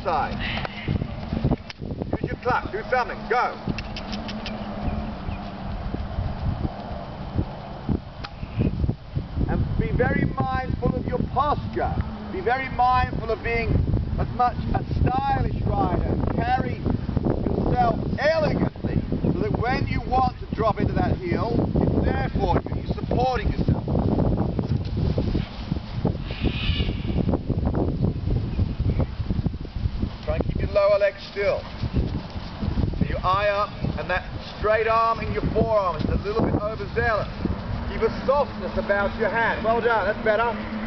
side. Use your clutch, do something, go. And be very mindful of your posture. Be very mindful of being as much a stylish rider. Carry yourself elegantly so that when you want to drop into that heel, it's there for you. You're supporting yourself. Try and keep your lower leg still. So your eye up, and that straight arm in your forearm is a little bit overzealous. Keep a softness about your hand. Well done, that's better.